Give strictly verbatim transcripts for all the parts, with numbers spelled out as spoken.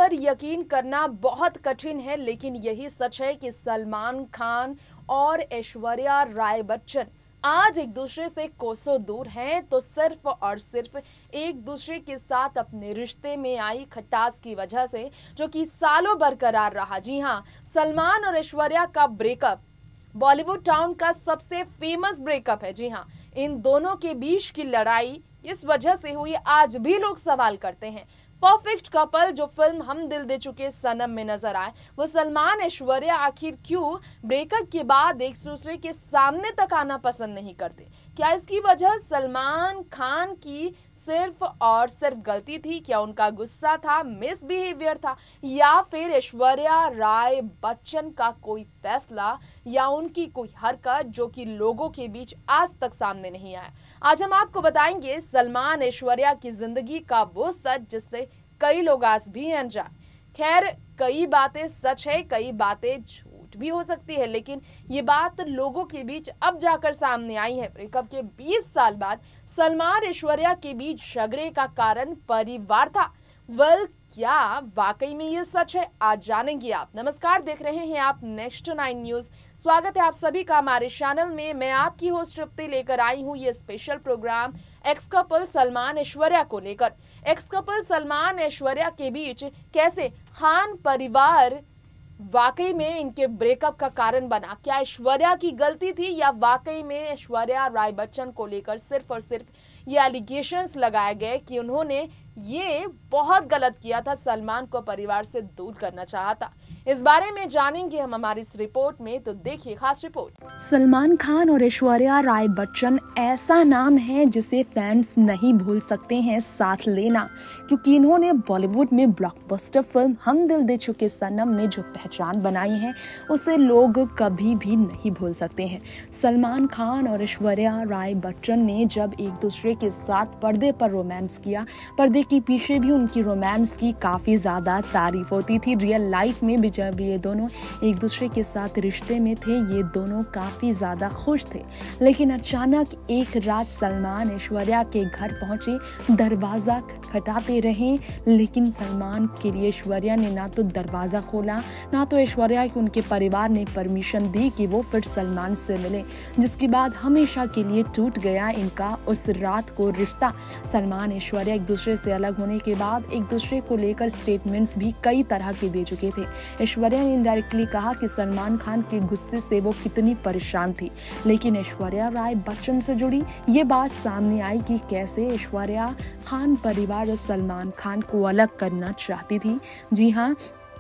पर यकीन करना बहुत कठिन है, लेकिन यही सच है कि सलमान खान और ऐश्वर्या राय बच्चन आज एक दूसरे से कोसों दूर हैं, तो सिर्फ और सिर्फ एक दूसरे के साथ अपने रिश्ते में आई खटास की वजह से, जो कि सालों बरकरार रहा। जी हाँ, सलमान और ऐश्वर्या का ब्रेकअप बॉलीवुड टाउन का सबसे फेमस ब्रेकअप है। जी हाँ, इन दोनों के बीच की लड़ाई इस वजह से हुई, आज भी लोग सवाल करते हैं। परफेक्ट कपल जो फिल्म हम दिल दे चुके सनम में नजर आए, वो सलमान ऐश्वर्या आखिर क्यों ब्रेकअप के बाद एक दूसरे के सामने तक आना पसंद नहीं करते? क्या इसकी वजह सलमान खान की सिर्फ और सिर्फ गलती थी? क्या उनका गुस्सा था, मिसबिहेवियर था, या फिर ऐश्वर्या राय बच्चन का कोई फैसला या उनकी कोई हरकत जो कि लोगों के बीच आज तक सामने नहीं आया? आज हम आपको बताएंगे सलमान ऐश्वर्या की जिंदगी का वो सच जिससे कई लोग आज भी अनजान। खैर, कई बातें सच है, कई बातें झूठ भी हो सकती है, लेकिन ये बात लोगों के बीच अब जाकर सामने आई है। ब्रेकअप के बीस साल बाद सलमान ऐश्वर्या के बीच झगड़े का कारण परिवार था। वेल, क्या वाकई में ये सच है? आज जानेंगे आप। नमस्कार, देख रहे हैं आप नेक्स्ट नाइन न्यूज। स्वागत है आप सभी का हमारे चैनल में। मैं आपकी होस्ट तृप्ति लेकर आई हूँ ये special programme ex couple Salman Aishwarya को लेकर। एक्स कपल सलमान ऐश्वर्या के बीच कैसे खान परिवार वाकई में इनके ब्रेकअप का कारण बना? क्या ऐश्वर्या की गलती थी या वाकई में ऐश्वर्या राय बच्चन को लेकर सिर्फ और सिर्फ ये एलिगेशंस लगाए गए कि उन्होंने ये बहुत गलत किया था, सलमान को परिवार से दूर करना चाहा था? इस बारे में जानेंगे हम हमारी इस रिपोर्ट में, तो देखिए खास रिपोर्ट। सलमान खान और ऐश्वर्या राय बच्चन ऐसा नाम है जिसे फैंस नहीं भूल सकते हैं साथ लेना, क्योंकि इन्होंने बॉलीवुड में ब्लॉकबस्टर फिल्म हम दिल दे चुके सनम में जो पहचान बनाई है उसे लोग कभी भी नहीं भूल सकते हैं। सलमान खान और ऐश्वर्या राय बच्चन ने जब एक दूसरे के साथ पर्दे पर रोमांस किया, पर्दे के पीछे भी उनकी रोमांस की काफी ज्यादा तारीफ होती थी। रियल लाइफ में भी जब ये दोनों एक दूसरे के साथ रिश्ते में थे, ये दोनों काफी ज्यादा खुश थे। लेकिन अचानक एक रात सलमान ऐश्वर्या के घर पहुंचे, दरवाजा खटखटाते रहे, लेकिन सलमान के लिए ऐश्वर्या ने ना तो दरवाजा खोला, ना तो ऐश्वर्या के उनके परिवार ने परमिशन दी कि वो फिर सलमान से मिले, जिसके बाद हमेशा के लिए टूट गया इनका उस रात को रिश्ता। सलमान ऐश्वर्या एक दूसरे से अलग होने के बाद एक दूसरे को लेकर स्टेटमेंट्स भी कई तरह के दे चुके थे। ऐश्वर्या ने इनडायरेक्टली कहा कि सलमान खान के गुस्से से वो कितनी परेशान थी, लेकिन ऐश्वर्या राय बच्चन से जुड़ी ये बात सामने आई कि कैसे ऐश्वर्या खान परिवार और सलमान खान को अलग करना चाहती थी। जी हाँ,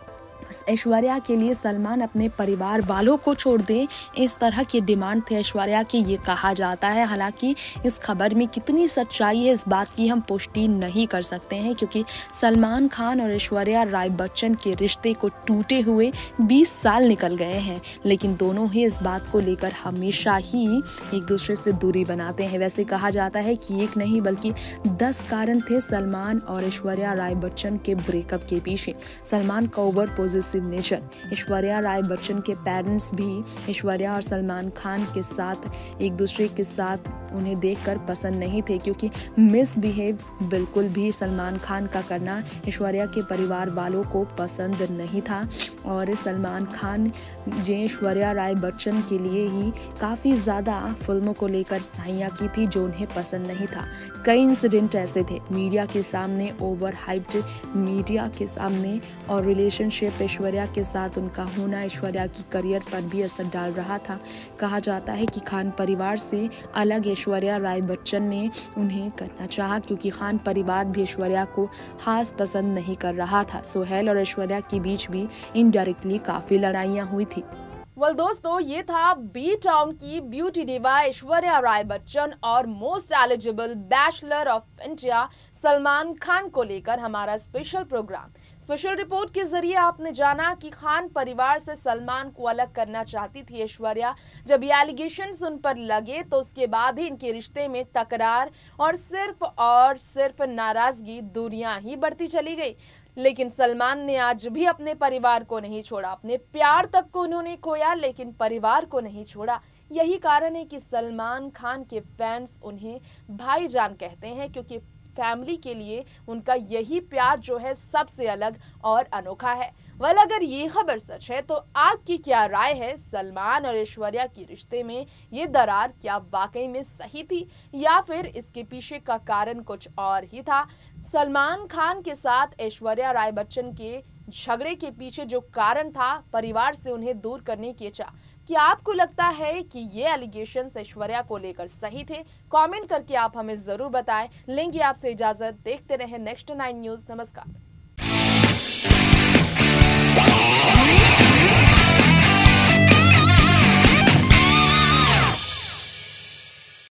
ऐश्वर्या के लिए सलमान अपने परिवार वालों को छोड़ दे, इस तरह की डिमांड थे ऐश्वर्या की, ये कहा जाता है। हालांकि इस खबर में कितनी सच्चाई है इस बात की हम पुष्टि नहीं कर सकते हैं, क्योंकि सलमान खान और ऐश्वर्या राय बच्चन के रिश्ते को टूटे हुए बीस साल निकल गए हैं, लेकिन दोनों ही इस बात को लेकर हमेशा ही एक दूसरे से दूरी बनाते हैं। वैसे कहा जाता है कि एक नहीं बल्कि दस कारण थे सलमान और ऐश्वर्या राय बच्चन के ब्रेकअप के पीछे। सलमान का ओवर नेचर, ऐश्वर्या राय बच्चन के पेरेंट्स भी ऐश्वर्या और सलमान खान के साथ एक दूसरे के साथ उन्हें देखकर पसंद नहीं थे, क्योंकि मिसबिहेव बिल्कुल भी सलमान खान का करना ऐश्वर्या के परिवार वालों को पसंद नहीं था। और सलमान खान जो ऐश्वर्या राय बच्चन के लिए ही काफ़ी ज़्यादा फिल्मों को लेकर नाइयाँ की थी जो उन्हें पसंद नहीं था। कई इंसिडेंट ऐसे थे मीडिया के सामने, ओवर हाइप्ड मीडिया के सामने, और रिलेशनशिप ऐश्वर्या के साथ उनका होना ऐश्वर्या की करियर पर भी असर डाल रहा था। कहा जाता है कि खान परिवार से अलग ऐश्वर्या राय बच्चन ने उन्हें करना चाहा, क्योंकि खान परिवार भी ऐश्वर्या को खास पसंद नहीं कर रहा था। सोहेल और ऐश्वर्या के बीच भी इनडायरेक्टली काफी लड़ाइयाँ हुई थी। वेल दोस्तों, ये था बी टाउन की ब्यूटी डिवा ऐश्वर्या राय बच्चन और most eligible bachelor of India Salman Khan को लेकर हमारा स्पेशल प्रोग्राम। स्पेशल रिपोर्ट के जरिए आपने जाना कि खान परिवार से सलमान को अलग करना चाहती थी ऐश्वर्या। जब ये एलिगेशंस उन पर लगे तो उसके बाद ही इनके रिश्ते में तकरार और सिर्फ और सिर्फ नाराजगी, दूरियां ही बढ़ती चली गई। लेकिन सलमान ने आज भी अपने परिवार को नहीं छोड़ा, अपने प्यार तक को उन्होंने खोया लेकिन परिवार को नहीं छोड़ा। यही कारण है कि सलमान खान के फैंस उन्हें भाईजान कहते हैं, क्योंकि फैमिली के लिए उनका यही प्यार जो है सबसे अलग और अनोखा है। वेल अगर ये खबर सच है तो आपकी क्या राय है? सलमान और ऐश्वर्या के रिश्ते में ये दरार क्या वाकई में सही थी या फिर इसके पीछे का कारण कुछ और ही था? सलमान खान के साथ ऐश्वर्या राय बच्चन के झगड़े के पीछे जो कारण था परिवार से उन्हें दूर करने की इच्छा, क्या आपको लगता है कि ये एलिगेशंस ऐश्वर्या को लेकर सही थे? कमेंट करके आप हमें जरूर बताएं। लेंगे आपसे इजाजत, देखते रहें नेक्स्ट नाइन न्यूज। नमस्कार।